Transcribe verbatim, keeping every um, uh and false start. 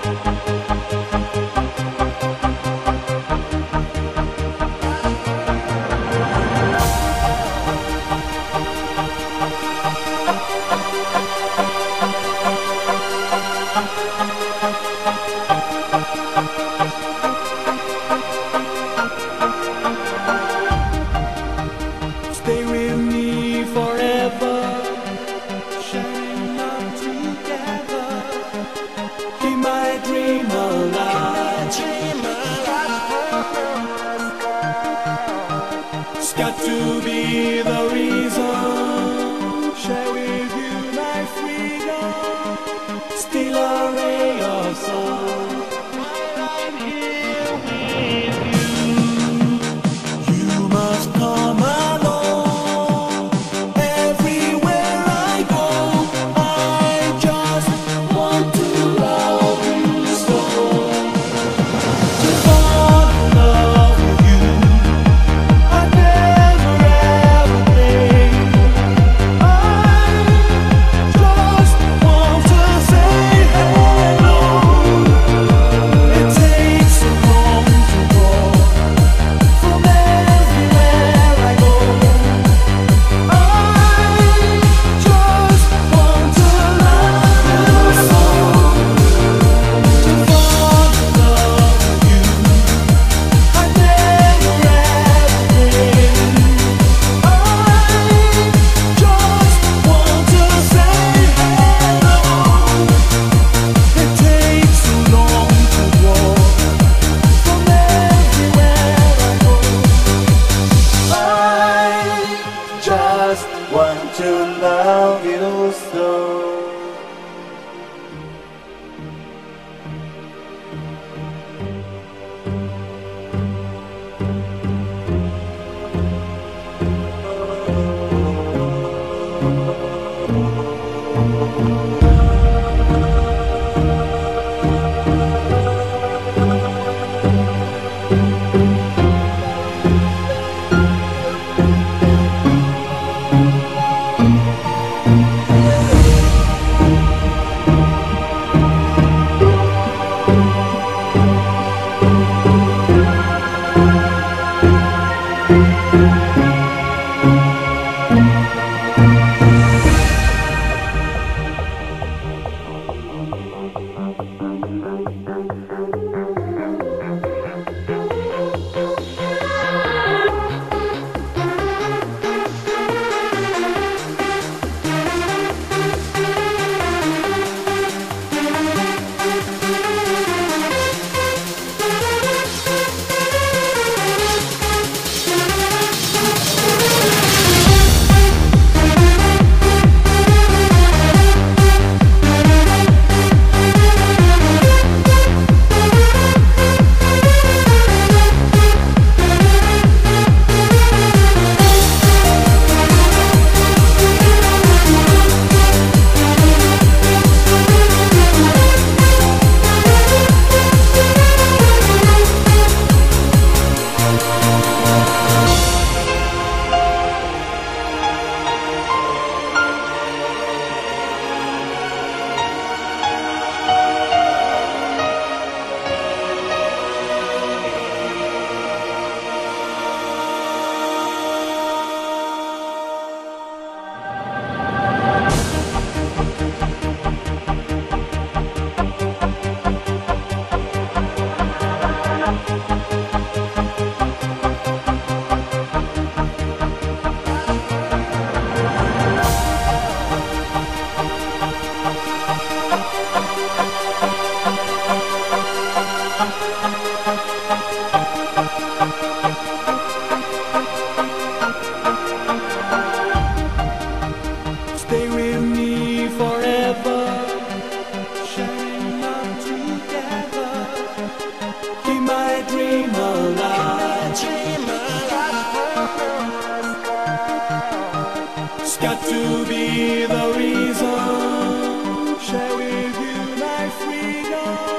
Stay with me forever, shining on together. Keep my dream alive. It's got to be the reason. Share with you my freedom. Still a ray of sun. While I'm here with you, you must come along. Everywhere I go, I just want to love you so. To fall in love with you, I never ever think. I just want to say hello. It takes so long to walk from everywhere I go. I just want to love you so. To fall in love with you, I never ever think. I just want to say hello. It takes so long to walk from everywhere I go. I just want to love you so. Stay with me forever, shining on together. Keep my dream alive. It's got to be the reason. Share with you my freedom.